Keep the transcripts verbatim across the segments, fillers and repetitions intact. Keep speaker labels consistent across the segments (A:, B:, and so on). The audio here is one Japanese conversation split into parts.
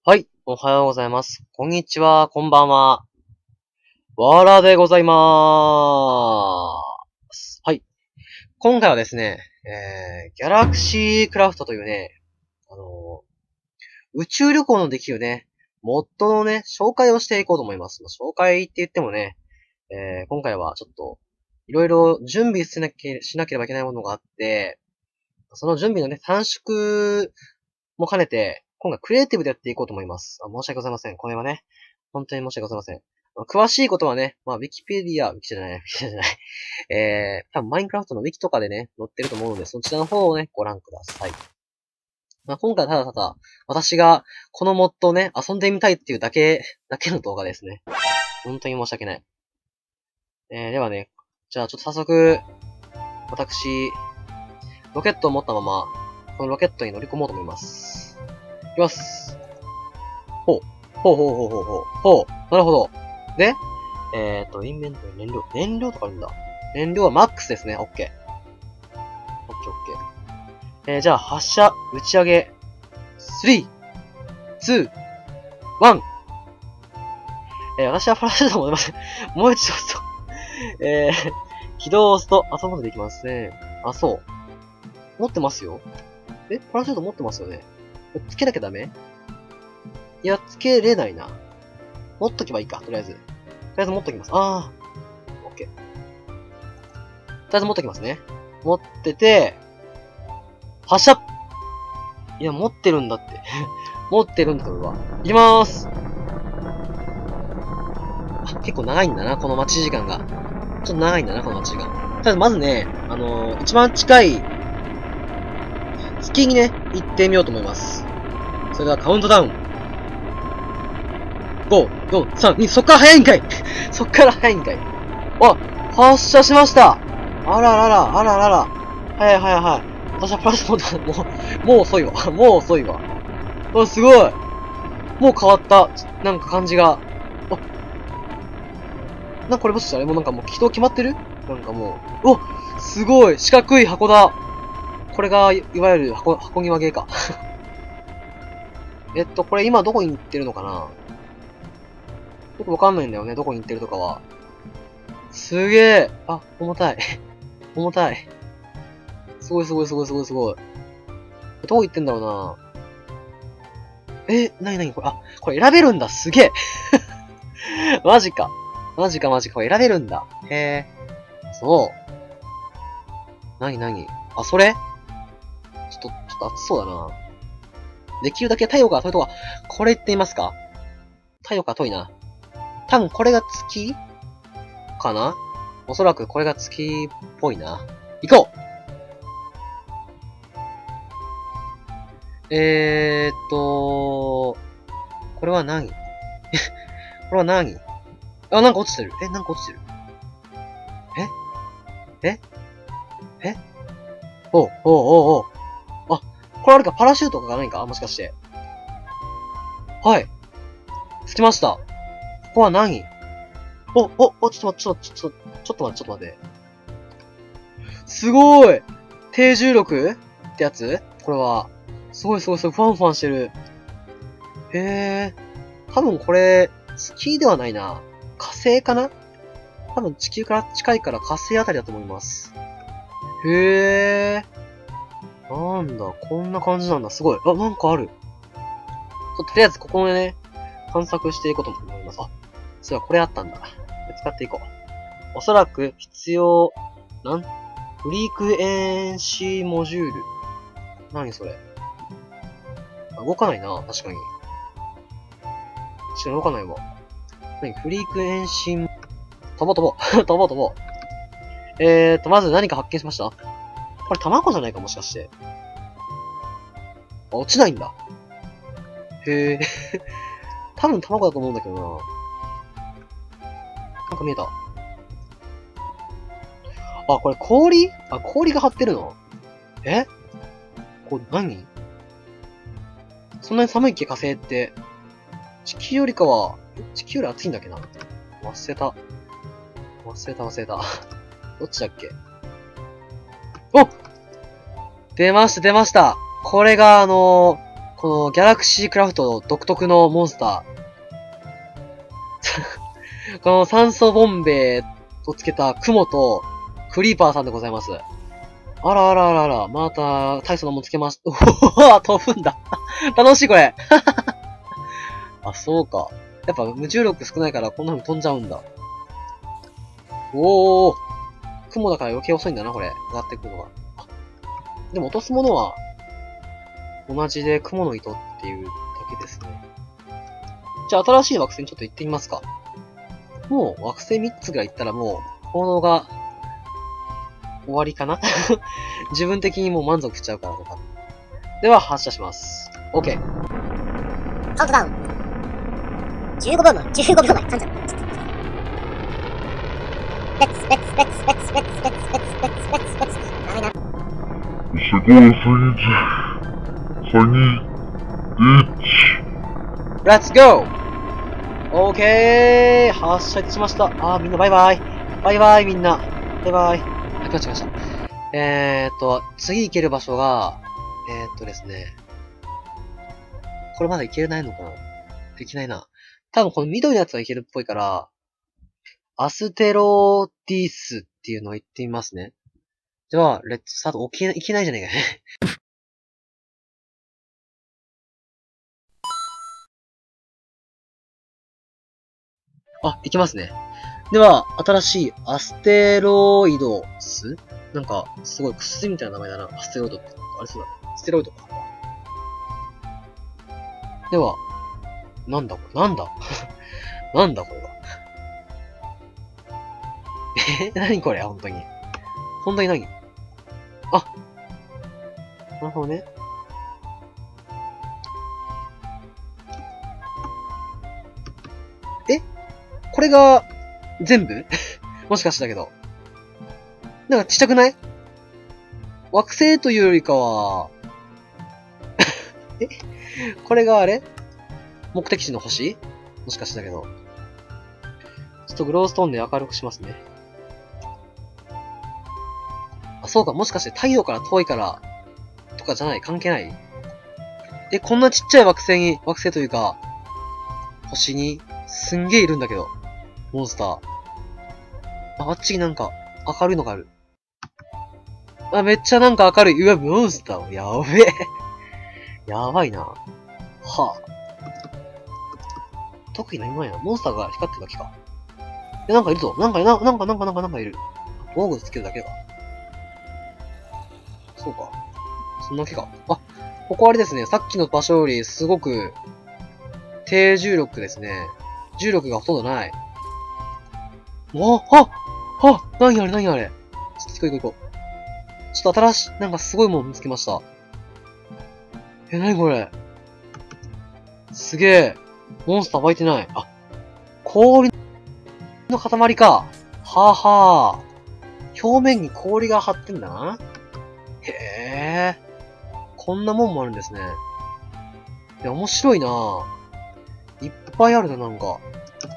A: はい、おはようございます。こんにちは、こんばんは。わらでございまーす。はい。今回はですね、えー、ギャラクシークラフトというね、あのー、宇宙旅行のできるね、モッドのね、紹介をしていこうと思います。紹介って言ってもね、えー、今回はちょっと、いろいろ準備しなけ、しなければいけないものがあって、その準備のね、短縮も兼ねて、今回クリエイティブでやっていこうと思います。あ、申し訳ございません。これはね、本当に申し訳ございません。詳しいことはね、まあ、ウィキペディア、ウィキじゃない、ウィキじゃない。えー、多分マインクラフトのウィキとかでね、載ってると思うので、そちらの方をね、ご覧ください。まあ、今回はただただ、私がこのモッドをね、遊んでみたいっていうだけ、だけの動画ですね。本当に申し訳ない。えー、ではね、じゃあちょっと早速、私、ロケットを持ったまま、このロケットに乗り込もうと思います。いきます。ほう。ほうほうほうほうほう。ほう。なるほど。で、えーと、インベントリ燃料。燃料とかあるんだ。燃料はマックスですね。オッケー。オッケーオッケー。えー、じゃあ、発射、打ち上げ。スリー、ツー、ワン。えー、私はパラシュート持てません。もう一度押すと。えー、起動を押すと、あ、そこまでできますね。あ、そう。持ってますよ。え、パラシュート持ってますよね。つけなきゃダメ？いや、つけれないな。持っとけばいいか、とりあえず。とりあえず持っときます。あー。オッケー。とりあえず持っときますね。持ってて、発射！いや、持ってるんだって。持ってるんだ、俺は。いきまーす。あ、結構長いんだな、この待ち時間が。ちょっと長いんだな、この待ち時間。とりあえず、まずね、あのー、一番近い、月にね、行ってみようと思います。それではカウントダウン。ご、よん、さん、に、そっから早いんかいそっから早いんかい。あ、発射しました。あららら、あららら。はいはいはい。私はプラスモード、もう、もう遅いわ。もう遅いわ。あ、すごい。もう変わった。なんか感じが。あ、なんかこれもしあれもなんかもう起動決まってる？なんかもう。お、すごい。四角い箱だ。これが、いわゆる箱、箱庭ゲーか。えっと、これ今どこに行ってるのかな？よくわかんないんだよね、どこに行ってるとかは。すげえ。あ、重たい。重たい。すごいすごいすごいすごいすごい。どこ行ってんだろうな。え、なになにこれ、あ、これ選べるんだ。すげえ。マジか。マジかマジか。これ選べるんだ。へえ。そう。なになにあ、それちょっと、ちょっと熱そうだな。できるだけ太陽から遠いとか、これ言ってみますか？太陽から遠いな。多分これが月かな？おそらくこれが月っぽいな。行こう！えーっと、これは何？これは何？あ、なんか落ちてる。え、なんか落ちてる。えええおう、おう、おう、おう。あ、これあれか、パラシュートとかないか？もしかして。はい。着きました。ここは何？お、お、お、ちょっと待って、ちょっと、ちょっと、ちょっと待って、ちょっと待って。すごーい！低重力ってやつ？これは。すごいすごいすごい、ファンファンしてる。へえ。多分これ、月ではないな。火星かな？多分地球から近いから火星あたりだと思います。へえ。なんだ、こんな感じなんだ。すごい。あ、なんかある。とりあえずここでね、探索していこうと思います。あ、そうだ、これあったんだ。使っていこう。おそらく必要、なんフリークエンシーモジュール。何それ。あ、動かないな、確かに。確かに動かないわ。何フリークエンシー、飛ぼう飛ぼう。飛ぼう飛ぼう。えーと、まず何か発見しました？これ卵じゃないかもしかして。あ、落ちないんだ。へえ。多分卵だと思うんだけどな。なんか見えた。あ、これ氷？あ、氷が張ってるの？え？これ何？そんなに寒いっけ火星って。地球よりかは、地球より暑いんだっけな。忘れた。忘れた忘れた。どっちだっけ？お！出ました出ました。これがあのー、 このギャラクシークラフト独特のモンスター。この酸素ボンベをつけた雲とクリーパーさんでございます。あらあらあらあら、また大層なもんつけまし、おお飛ぶんだ。楽しいこれ。あ、そうか。やっぱ無重力少ないからこんな風に飛んじゃうんだ。おー。雲だから余計遅いんだな、これ。上がってくるのが。でも落とすものは同じで雲の糸っていうだけですね。じゃあ新しい惑星にちょっと行ってみますか。もう惑星みっつぐらい行ったらもう効能が終わりかな自分的にもう満足しちゃうからとか。では発射します。OK。
B: カウントダウン。じゅうごびょうまえ、じゅうごびょうまえ、カウントダウン。レッツ、レッツ、レッツ、レッツ、レッツ、レッツ、レッツ、レッツ、レッツ、レッツ、ダメだ。
C: セコースイーツ、サニー、イッチ。
A: Let's go! OK! 発射いたしました。あー、みんなバイバイ。バイバイみんな。バイバイ。あ、来ました来ました。えーっと、次行ける場所が、えーっとですね。これまだ行けないのかな？できないな。多分この緑のやつは行けるっぽいから、アステロディスっていうのを言ってみますね。では、レッツスタート。起き、いけないじゃねえかね。あ、いけますね。では、新しいアステロイドスなんか、すごい薬みたいな名前だな。アステロイドって。あれそうだね。ステロイドか。では、なんだこれなんだなんだこれは。え何これ本当に。本当に何あ、なるほどね。えこれが、全部もしかしたけど。なんかちっちゃくない惑星というよりかは、えこれがあれ目的地の星もしかしたけど。ちょっとグローストーンで明るくしますね。あ、そうか、もしかして太陽から遠いから、とかじゃない、関係ないえ、こんなちっちゃい惑星に、惑星というか、星に、すんげえいるんだけど。モンスター。あ、あっちになんか、明るいのがある。あ、めっちゃなんか明るい。うわ、モンスター。やべえ。やばいな。はあ。特に何もないな。モンスターが光ってるだけか。え、なんかいるぞ。なんか、ななんか、なんか、なんか、なんかいる。防具つけるだけか。そうか。そんなだけか。あ、ここあれですね。さっきの場所よりすごく、低重力ですね。重力がほとんどない。おああ何あれ何あれちょっと行こう行こう行こう。ちょっと新しい、なんかすごいもん見つけました。え、なにこれすげえ。モンスター湧いてない。あ、氷の塊か。はあはあ。表面に氷が張ってんだな。へえ。こんなもんもあるんですね。いや、面白いなぁ。いっぱいあるな、なんか。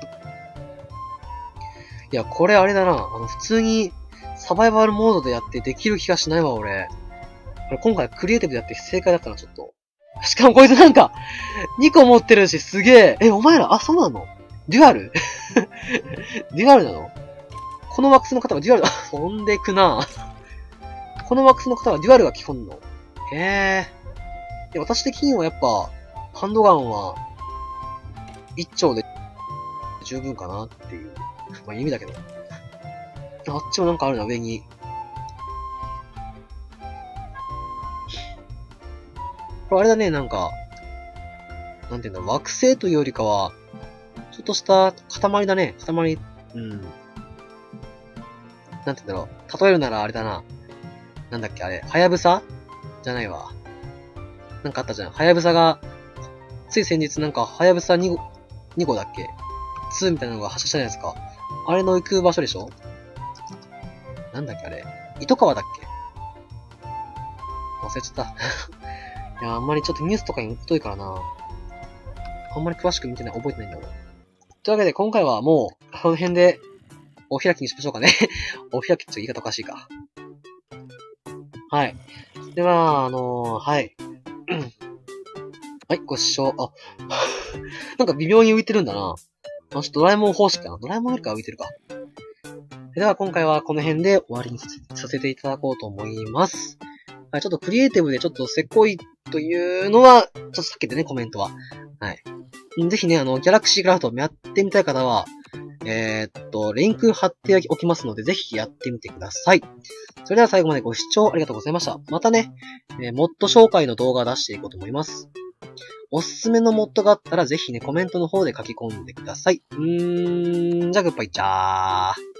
A: いや、これあれだな。あの、普通にサバイバルモードでやってできる気がしないわ、俺。これ今回クリエイティブでやって正解だったな、ちょっと。しかもこいつなんか、にこ持ってるし、すげえ。え、お前ら、あ、そうなのデュアルデュアルなのこのワックスの方はデュアル、飛んでくなこのワックスの方はデュアルが基本の。へえ。で、私的にはやっぱ、ハンドガンは、一丁で十分かなっていう。まあ、意味だけど。あっちもなんかあるな、上に。これあれだね、なんか、なんていうんだろう、惑星というよりかは、ちょっとした塊だね。塊、うん。なんていうんだろう。例えるならあれだな。なんだっけ、あれ。はやぶさじゃないわ。なんかあったじゃん。はやぶさが、つい先日なんか、はやぶさにご、にごだっけ ?ツー みたいなのが発射したじゃないですか。あれの行く場所でしょなんだっけあれ。糸川だっけ忘れちゃった。いや、あんまりちょっとニュースとかに疎いからな。あんまり詳しく見てない、覚えてないんだもん。というわけで、今回はもう、この辺で、お開きにしましょうかね。お開きって言い方おかしいか。はい。では、あのー、はい。 はい、ご視聴、あ、なんか微妙に浮いてるんだな。あ、ちょっとドラえもん方式かな。ドラえもんよりか浮いてるか。では今回はこの辺で終わりにさせていただこうと思います。はい、ちょっとクリエイティブでちょっとせっこいというのは、ちょっと避けてね、コメントは。はい。ぜひね、あの、ギャラクシークラフトをやってみたい方は、えー、っと、リンク貼っておきますので、ぜひやってみてください。それでは最後までご視聴ありがとうございました。またね、えー、モッド紹介の動画を出していこうと思います。おすすめのモッドがあったら、ぜひね、コメントの方で書き込んでください。うーん、じゃあグッバイチャー。